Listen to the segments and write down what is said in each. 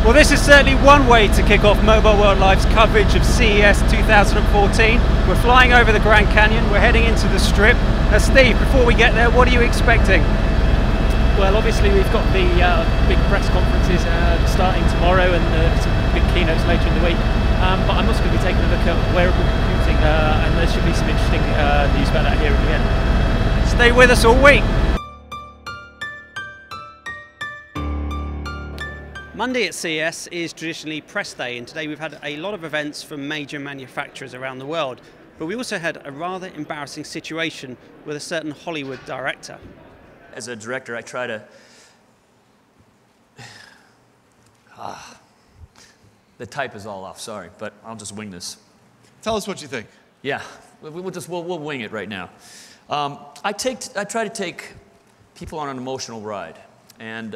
Well, this is certainly one way to kick off Mobile World Live's coverage of CES 2014. We're flying over the Grand Canyon, we're heading into the Strip. Steve, before we get there, what are you expecting? Well, obviously we've got the big press conferences starting tomorrow and some big keynotes later in the week. But I'm also going to be taking a look at wearable computing and there should be some interesting news about that here at the end. Stay with us all week. Monday at CES is traditionally press day, and today we've had a lot of events from major manufacturers around the world. But we also had a rather embarrassing situation with a certain Hollywood director. As a director, I try to... The type is all off, sorry, but I'll just wing this. Tell us what you think. Yeah, we'll wing it right now. I try to take people on an emotional ride, and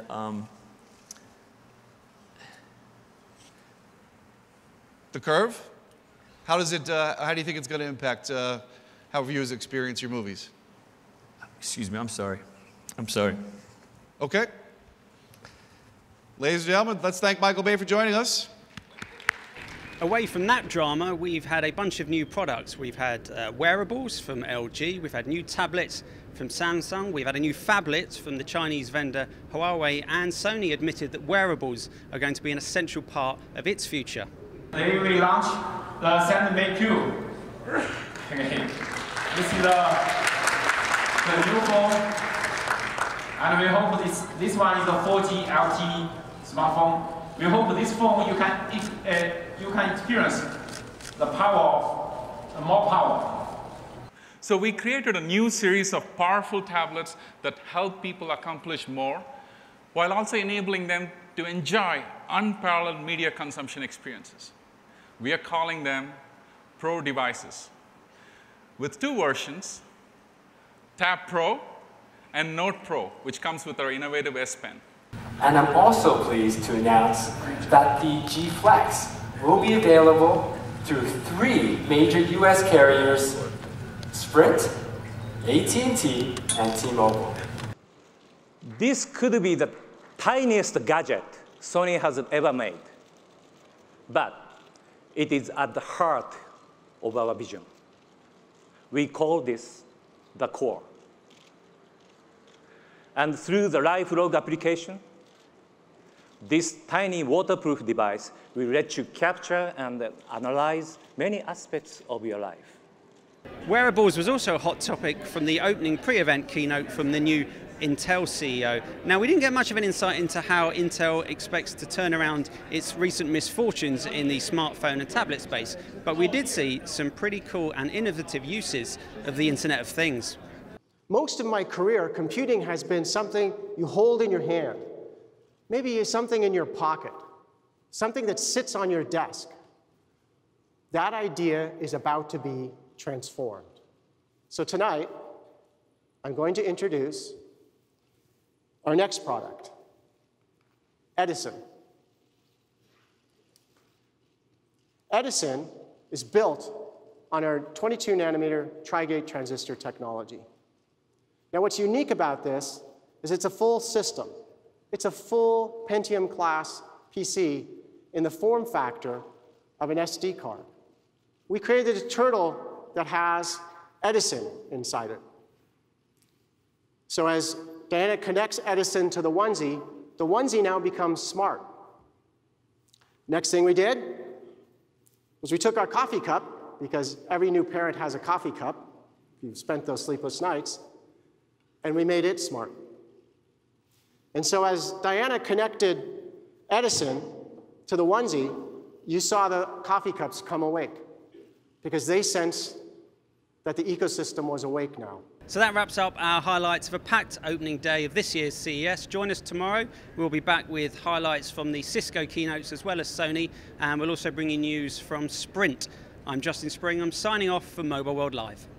The curve? How does it? How do you think it's going to impact how viewers experience your movies? Excuse me, I'm sorry. I'm sorry. Okay. Ladies and gentlemen, let's thank Michael Bay for joining us. Away from that drama, we've had a bunch of new products. We've had wearables from LG, we've had new tablets from Samsung, we've had a new phablet from the Chinese vendor Huawei, and Sony admitted that wearables are going to be an essential part of its future. They will launch the Sand 2. Okay. This is the new phone, and we hope this one is a 4G LTE smartphone. We hope this phone you can experience the power of more power. So we created a new series of powerful tablets that help people accomplish more, while also enabling them to enjoy unparalleled media consumption experiences. We are calling them Pro devices, with two versions, Tab Pro and Note Pro, which comes with our innovative S Pen. And I'm also pleased to announce that the G Flex will be available through 3 major US carriers, Sprint, AT&T, and T-Mobile. This could be the tiniest gadget Sony has ever made, but it is at the heart of our vision. We call this the core. And through the live log application, this tiny waterproof device will let you capture and analyze many aspects of your life. Wearables was also a hot topic from the opening pre-event keynote from the new Intel CEO. Now, we didn't get much of an insight into how Intel expects to turn around its recent misfortunes in the smartphone and tablet space, but we did see some pretty cool and innovative uses of the Internet of Things. Most of my career, computing has been something you hold in your hand. Maybe something in your pocket, something that sits on your desk. That idea is about to be transformed. So tonight, I'm going to introduce our next product, Edison. Edison is built on our 22 nanometer tri-gate transistor technology. Now, what's unique about this is it's a full system. It's a full Pentium class PC in the form factor of an SD card. We created a turtle that has Edison inside it. So as Diana connects Edison to the onesie now becomes smart. Next thing we did was we took our coffee cup, because every new parent has a coffee cup, if you've spent those sleepless nights, and we made it smart. And so as Diana connected Edison to the onesie, you saw the coffee cups come awake, because they sensed that the ecosystem was awake now. So that wraps up our highlights of a packed opening day of this year's CES. Join us tomorrow. We'll be back with highlights from the Cisco keynotes as well as Sony, and we'll also bring you news from Sprint. I'm Justin Spring. I'm signing off for Mobile World Live.